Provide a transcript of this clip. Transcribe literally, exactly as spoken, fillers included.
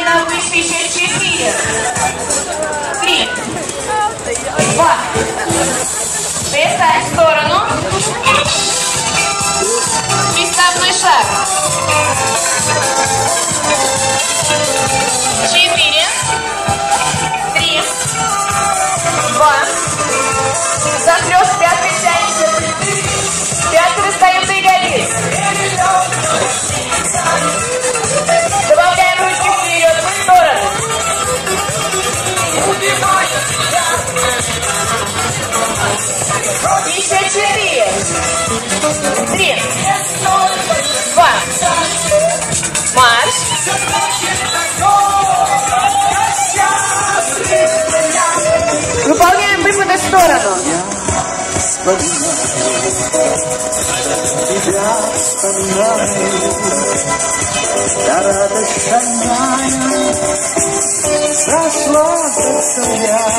на выше еще четыре. Три. Два. Перестань в сторону. Приставной шаг. Четыре. Три. Два. Захлёст пятый тянется. Пятый встаем до ягодиц. Добавляем ручки вперед в сторону. Еще четыре. Три. Два. Марш. Выполняем выпады в сторону. Тебя вспоминаю, я радость шальная, сошла с я.